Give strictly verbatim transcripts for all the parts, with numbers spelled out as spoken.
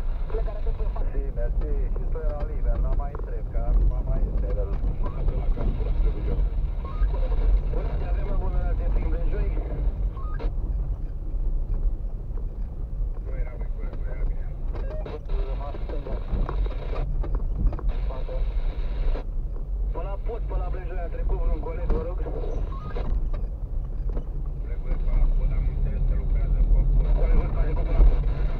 Sì, mersi, și tu era liber, n-am mai întreb, că acum mai este el. Bună, avem abundanță prin Brejoi? Nu era mai cură, nu era bine. Până la pod, până la Brejoi, a trecut vreun coleg, vă rog? Colegul până la pod, am înțeles că lucrează pe pod. Colegul face cu până la pod.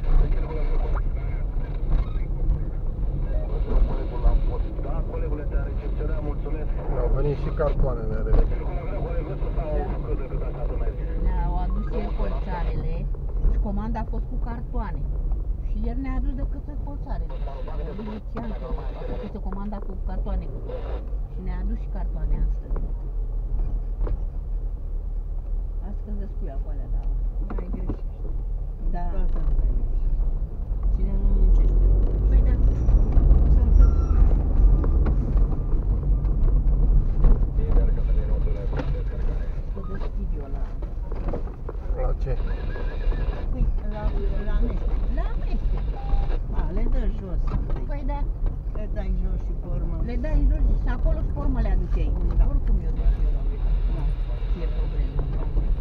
Da, colegule, te-a recepționat, mulțumesc. Au venit și cartoanele rele. Ne-au adus ieri colțarele și comanda a fost cu cartoane. Și ieri ne-a adus decât colțarele. Lucian a făcut o comanda cu cartoane. Și ne-a adus și cartoane astăzi. Astăzi descuia cu alea, da. Mai greșești. Da. Toată nu mai greșești. Cine nu muncește, nu muncește. Păi da. Să deschid eu la... La ce? Păi, la, la amestec. La amestec. A, le dă jos. Păi da. Le dai jos și pe urmă. Le dai jos și acolo și pe urmă le aduceai. Da. Oricum eu doar eu la uita. Nu, e problemă.